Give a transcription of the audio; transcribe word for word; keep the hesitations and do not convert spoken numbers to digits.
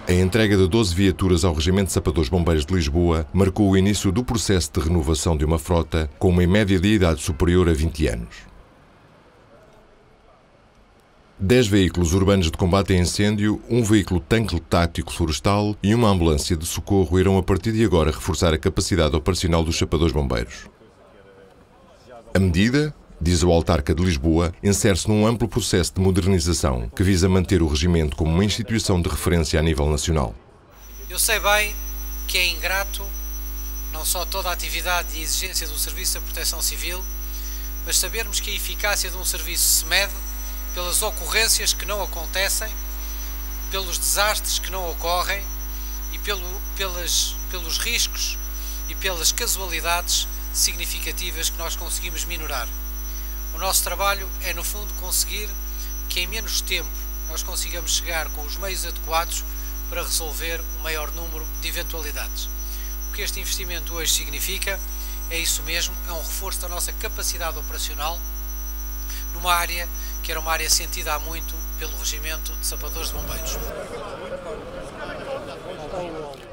A entrega de doze viaturas ao Regimento de Sapadores Bombeiros de Lisboa marcou o início do processo de renovação de uma frota com uma média de idade superior a vinte anos. dez veículos urbanos de combate a incêndio, um veículo tanque tático florestal e uma ambulância de socorro irão a partir de agora reforçar a capacidade operacional dos Sapadores Bombeiros. A medida, diz o autarca de Lisboa, insere-se num amplo processo de modernização que visa manter o regimento como uma instituição de referência a nível nacional. Eu sei bem que é ingrato não só toda a atividade e exigência do Serviço da Proteção Civil, mas sabermos que a eficácia de um serviço se mede pelas ocorrências que não acontecem, pelos desastres que não ocorrem e pelo, pelas, pelos riscos e pelas casualidades significativas que nós conseguimos minorar. O nosso trabalho é, no fundo, conseguir que em menos tempo nós consigamos chegar com os meios adequados para resolver o maior número de eventualidades. O que este investimento hoje significa é isso mesmo, é um reforço da nossa capacidade operacional numa área que era uma área sentida há muito pelo Regimento de Sapadores de Bombeiros.